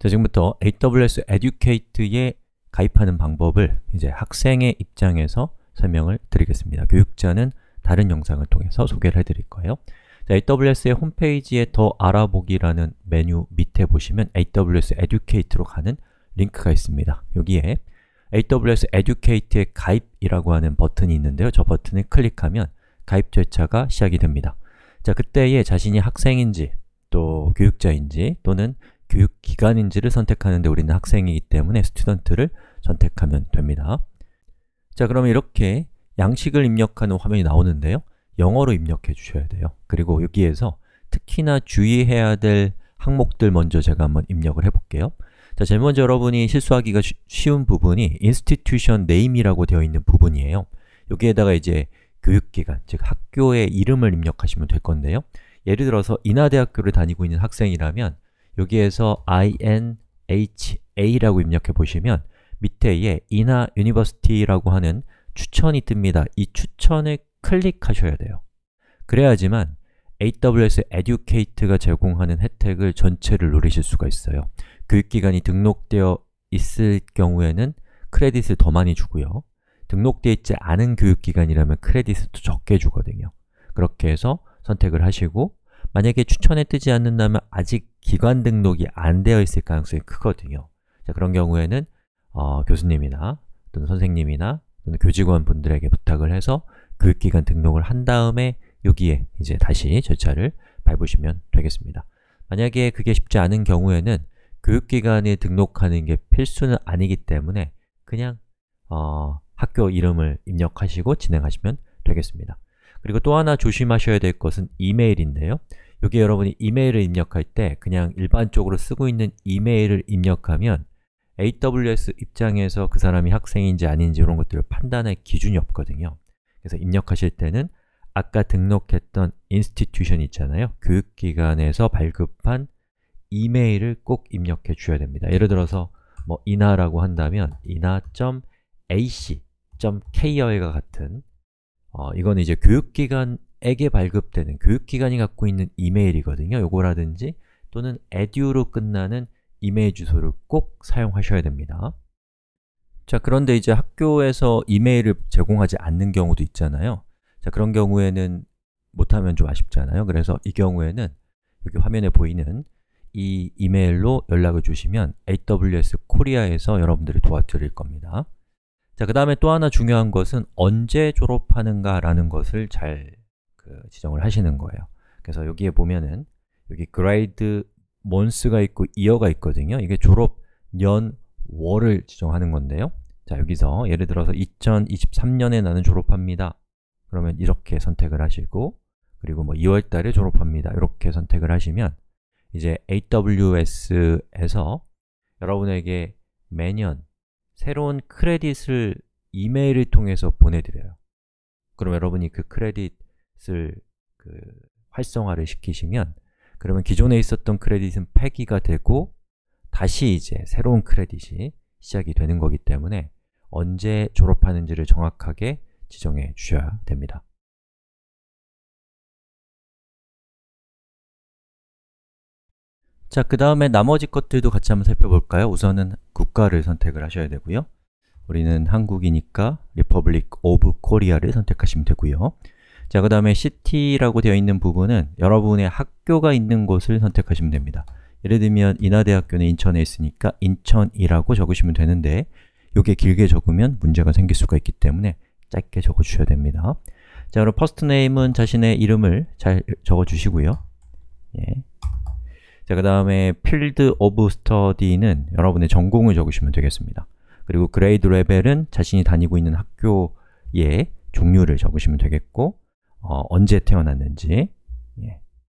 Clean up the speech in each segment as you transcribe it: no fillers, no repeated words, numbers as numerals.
자, 지금부터 AWS Educate에 가입하는 방법을 이제 학생의 입장에서 설명을 드리겠습니다. 교육자는 다른 영상을 통해서 소개를 해드릴 거예요. 자, AWS의 홈페이지에 더 알아보기라는 메뉴 밑에 보시면 AWS Educate로 가는 링크가 있습니다. 여기에 AWS Educate에 가입이라고 하는 버튼이 있는데요. 저 버튼을 클릭하면 가입 절차가 시작이 됩니다. 자, 그때에 자신이 학생인지 또 교육자인지 또는 교육기관인지를 선택하는데 우리는 학생이기 때문에 스튜던트를 선택하면 됩니다. 자, 그러면 이렇게 양식을 입력하는 화면이 나오는데요. 영어로 입력해 주셔야 돼요. 그리고 여기에서 특히나 주의해야 될 항목들 먼저 제가 한번 입력을 해볼게요. 자, 제일 먼저 여러분이 실수하기가 쉬운 부분이 institution name이라고 되어 있는 부분이에요. 여기에다가 이제 교육기관, 즉 학교의 이름을 입력하시면 될 건데요. 예를 들어서 인하대학교를 다니고 있는 학생이라면 여기에서 INHA라고 입력해 보시면 밑에에 인하 유니버시티라고 하는 추천이 뜹니다. 이 추천을 클릭하셔야 돼요. 그래야지만 AWS Educate가 제공하는 혜택을 전체를 누리실 수가 있어요. 교육기관이 등록되어 있을 경우에는 크레딧을 더 많이 주고요. 등록되어 있지 않은 교육기관이라면 크레딧을 더 적게 주거든요. 그렇게 해서 선택을 하시고 만약에 추천에 뜨지 않는다면 아직 기관 등록이 안 되어 있을 가능성이 크거든요. 자, 그런 경우에는 교수님이나 또는 선생님이나 또는 교직원 분들에게 부탁을 해서 교육기관 등록을 한 다음에 여기에 이제 다시 절차를 밟으시면 되겠습니다. 만약에 그게 쉽지 않은 경우에는 교육기관에 등록하는 게 필수는 아니기 때문에 그냥 학교 이름을 입력하시고 진행하시면 되겠습니다. 그리고 또 하나 조심하셔야 될 것은 이메일인데요. 여기 여러분이 이메일을 입력할 때 그냥 일반적으로 쓰고 있는 이메일을 입력하면 AWS 입장에서 그 사람이 학생인지 아닌지 이런 것들을 판단할 기준이 없거든요. 그래서 입력하실 때는 아까 등록했던 institution 있잖아요. 교육기관에서 발급한 이메일을 꼭 입력해 주셔야 됩니다. 예를 들어서 뭐 인하라고 한다면 inha.ac.kr과 같은 이거는 이제 교육기관에게 발급되는 교육기관이 갖고 있는 이메일이거든요. 요거라든지 또는 edu로 끝나는 이메일 주소를 꼭 사용하셔야 됩니다. 자, 그런데 이제 학교에서 이메일을 제공하지 않는 경우도 있잖아요. 자, 그런 경우에는 못하면 좀 아쉽잖아요. 그래서 이 경우에는 여기 화면에 보이는 이 이메일로 연락을 주시면 AWS 코리아에서 여러분들이 도와드릴 겁니다. 자, 그 다음에 또 하나 중요한 것은 언제 졸업하는가 라는 것을 잘 지정을 하시는 거예요. 그래서 여기에 보면은 여기 grade months가 있고 year가 있거든요. 이게 졸업 년, 월을 지정하는 건데요. 자, 여기서 예를 들어서 2023년에 나는 졸업합니다. 그러면 이렇게 선택을 하시고 그리고 뭐 2월 달에 졸업합니다. 이렇게 선택을 하시면 이제 AWS에서 여러분에게 매년 새로운 크레딧을 이메일을 통해서 보내드려요. 그럼 여러분이 그 크레딧을 활성화를 시키시면 그러면 기존에 있었던 크레딧은 폐기가 되고 다시 이제 새로운 크레딧이 시작이 되는 거기 때문에 언제 졸업하는지를 정확하게 지정해 주셔야 됩니다. 자, 그 다음에 나머지 것들도 같이 한번 살펴볼까요? 우선은 국가를 선택을 하셔야 되고요. 우리는 한국이니까 Republic of Korea를 선택하시면 되고요. 자, 그 다음에 city라고 되어 있는 부분은 여러분의 학교가 있는 곳을 선택하시면 됩니다. 예를 들면 인하대학교는 인천에 있으니까 인천이라고 적으시면 되는데 이게 길게 적으면 문제가 생길 수가 있기 때문에 짧게 적어주셔야 됩니다. 자, 그럼 first name은 자신의 이름을 잘 적어주시고요. 예. 자, 그 다음에 field of study는 여러분의 전공을 적으시면 되겠습니다. 그리고 grade level은 자신이 다니고 있는 학교의 종류를 적으시면 되겠고 언제 태어났는지 예.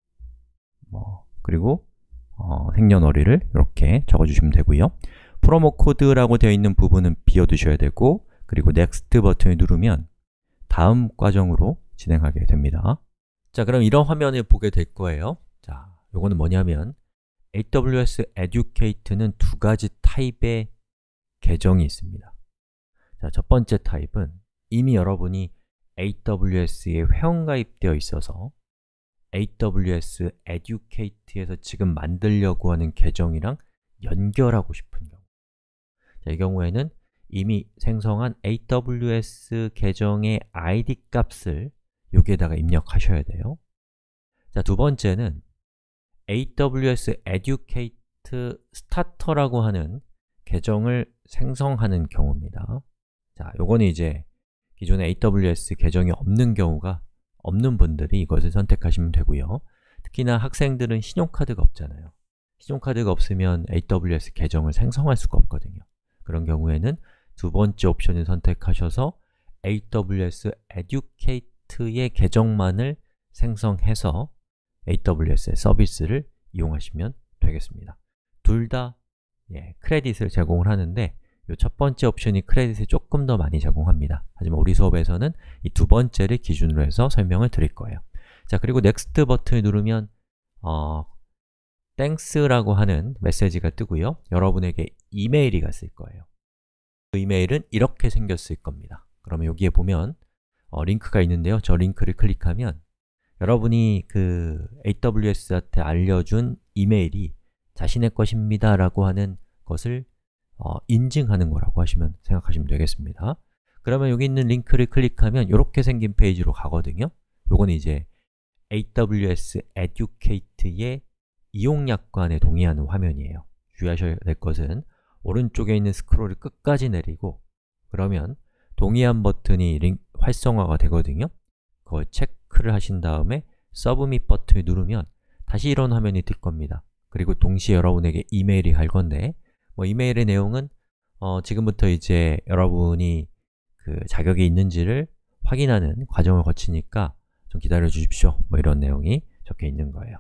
그리고 생년월일을 이렇게 적어주시면 되고요. 프로모 코드라고 되어 있는 부분은 비워두셔야 되고 그리고 Next 버튼을 누르면 다음 과정으로 진행하게 됩니다. 자, 그럼 이런 화면을 보게 될 거예요. 자, 요거는 뭐냐면 AWS Educate는 두 가지 타입의 계정이 있습니다. 자, 첫 번째 타입은 이미 여러분이 AWS에 회원가입되어 있어서 AWS Educate에서 지금 만들려고 하는 계정이랑 연결하고 싶은 경우, 자, 이 경우에는 이미 생성한 AWS 계정의 ID 값을 여기에다가 입력하셔야 돼요. 자, 두 번째는 AWS Educate Starter라고 하는 계정을 생성하는 경우입니다. 자, 요거는 이제 기존에 AWS 계정이 없는 분들이 이것을 선택하시면 되고요. 특히나 학생들은 신용카드가 없잖아요. 신용카드가 없으면 AWS 계정을 생성할 수가 없거든요. 그런 경우에는 두 번째 옵션을 선택하셔서 AWS Educate의 계정만을 생성해서 AWS의 서비스를 이용하시면 되겠습니다. 둘 다 크레딧을 제공을 하는데 이 첫 번째 옵션이 크레딧을 조금 더 많이 제공합니다. 하지만 우리 수업에서는 이 두 번째를 기준으로 해서 설명을 드릴 거예요. 자, 그리고 넥스트 버튼을 누르면 Thanks라고 하는 메시지가 뜨고요. 여러분에게 이메일이 갔을 거예요. 그 이메일은 이렇게 생겼을 겁니다. 그러면 여기에 보면 링크가 있는데요. 저 링크를 클릭하면 여러분이 그 AWS한테 알려준 이메일이 자신의 것입니다 라고 하는 것을 인증하는 거라고 생각하시면 되겠습니다. 그러면 여기 있는 링크를 클릭하면 이렇게 생긴 페이지로 가거든요. 요건 이제 AWS Educate의 이용약관에 동의하는 화면이에요. 주의하셔야 될 것은 오른쪽에 있는 스크롤을 끝까지 내리고 그러면 동의한 버튼이 활성화가 되거든요. 그걸 체크를 하신 다음에 Submit 버튼을 누르면 다시 이런 화면이 뜰 겁니다. 그리고 동시에 여러분에게 이메일이 갈 건데 이메일의 내용은 지금부터 이제 여러분이 그 자격이 있는지를 확인하는 과정을 거치니까 좀 기다려 주십시오. 이런 내용이 적혀 있는 거예요.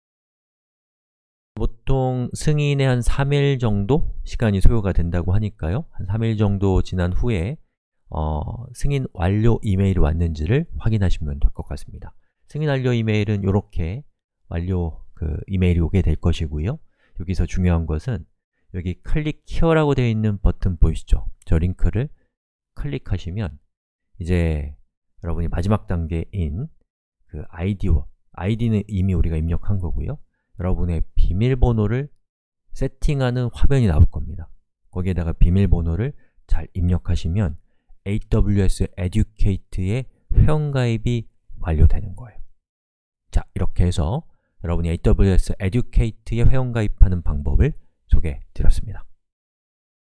보통 승인에 한 3일 정도 시간이 소요가 된다고 하니까요. 한 3일 정도 지난 후에 승인 완료 이메일이 왔는지를 확인하시면 될 것 같습니다. 승인 완료 이메일은 이렇게 완료 이메일이 오게 될 것이고요. 여기서 중요한 것은 여기 클릭 히어라고 되어 있는 버튼 보이시죠? 저 링크를 클릭하시면 이제 여러분이 마지막 단계인 그 ID는 이미 우리가 입력한 거고요. 여러분의 비밀번호를 세팅하는 화면이 나올 겁니다. 거기에다가 비밀번호를 잘 입력하시면 AWS Educate의 회원가입이 완료되는 거예요. 자, 이렇게 해서 여러분이 AWS Educate에 회원가입하는 방법을 소개해 드렸습니다.